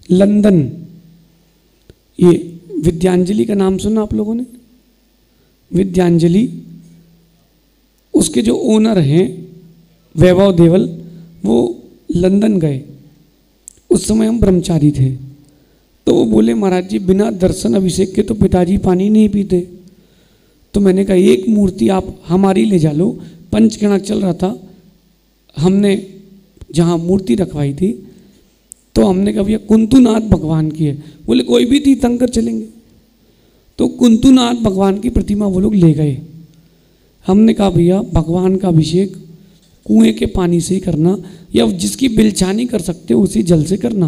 London, ये विद्यांजलि का नाम सुना आप लोगों ने? विद्यांजलि, उसके जो ओनर हैं वैभव देवल, वो लंदन गए। उस समय हम ब्रह्मचारी थे, तो वो बोले महाराज जी बिना दर्शन अभिषेक के तो पिताजी पानी नहीं पीते। तो मैंने कहा एक मूर्ति आप हमारी ले जा लो। पंचकणक चल रहा था, हमने जहाँ मूर्ति रखवाई थी तो हमने कहा भैया कुंतुनाथ भगवान की है। बोले कोई भी तीर्थंकर चलेंगे। तो कुंतुनाथ भगवान की प्रतिमा वो लोग ले गए। हमने कहा भैया भगवान का अभिषेक कुएं के पानी से ही करना, या जिसकी बिलछानी कर सकते हो उसी जल से करना।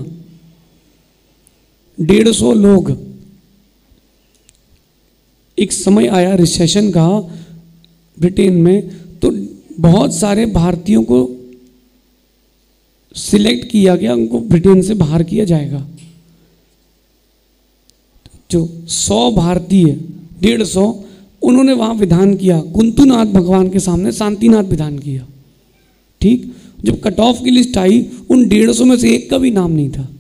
150 लोग, एक समय आया रिसेशन का ब्रिटेन में, तो बहुत सारे भारतीयों को सिलेक्ट किया गया, उनको ब्रिटेन से बाहर किया जाएगा। जो 100 भारतीय, 150, उन्होंने वहां विधान किया, कुंतुनाथ भगवान के सामने शांतिनाथ विधान किया। ठीक, जब कट ऑफ की लिस्ट आई उन 150 में से एक का भी नाम नहीं था।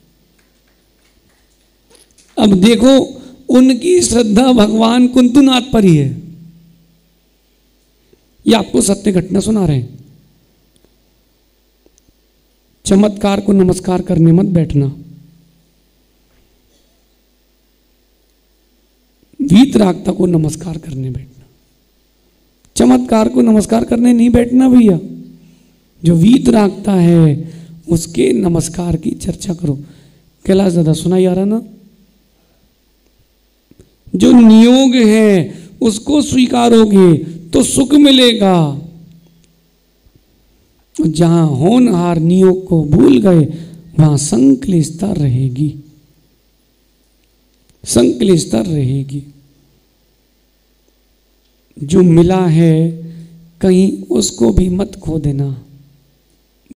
अब देखो उनकी श्रद्धा भगवान कुंतुनाथ पर ही है। ये आपको सत्य घटना सुना रहे हैं। चमत्कार को नमस्कार करने मत बैठना। वीतरागता को नमस्कार करने बैठना। चमत्कार को नमस्कार करने नहीं बैठना भैया। जो वीतरागता है उसके नमस्कार की चर्चा करो। कैलाश दादा सुनाई आ रहा ना? जो नियोग है उसको स्वीकारोगे तो सुख मिलेगा। जहां होनहार नियोग को भूल गए वहां संक्लिष्टता रहेगी, संक्लिष्टता रहेगी। जो मिला है कहीं उसको भी मत खो देना।